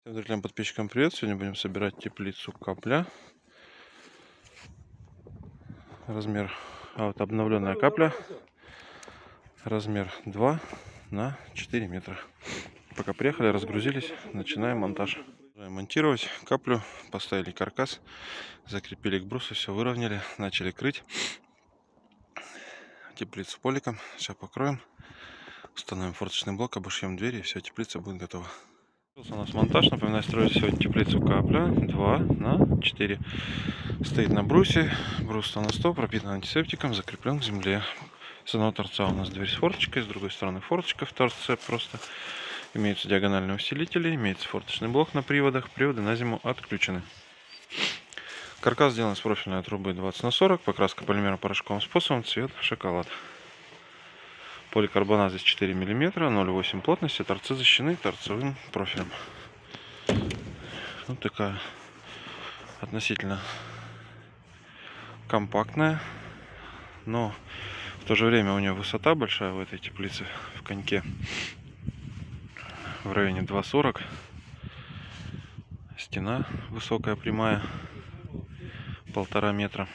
Зрителям, подписчикам привет! Сегодня будем собирать теплицу капля. Размер, обновленная капля. Размер 2 на 4 метра. Пока приехали, разгрузились, начинаем монтаж. Монтировать каплю, поставили каркас, закрепили к брусу, все выровняли, начали крыть теплицу поликом. Сейчас покроем, установим форточный блок, обошьем двери, и все, теплица будет готова. У нас монтаж. Напоминаю, строили сегодня теплицу капля 2 на 4. Стоит на брусе, брус на 100, пропитан антисептиком, закреплен к земле. С одного торца у нас дверь с форточкой, с другой стороны форточка в торце просто. Имеются диагональные усилители, имеется форточный блок на приводах, приводы на зиму отключены. Каркас сделан из профильной трубы 20 на 40, покраска полимерно-порошковым способом, цвет шоколад. Поликарбонат здесь 4 мм, 0,8 плотности, торцы защищены торцевым профилем. Вот такая относительно компактная, но в то же время у нее высота большая в этой теплице, в коньке, в районе 2,40. Стена высокая, прямая, 1,5 метра.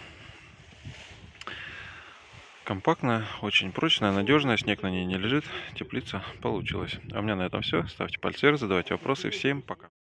Компактная, очень прочная, надежная, снег на ней не лежит. Теплица получилась. А у меня на этом все. Ставьте пальцы вверх, задавайте вопросы. Всем пока.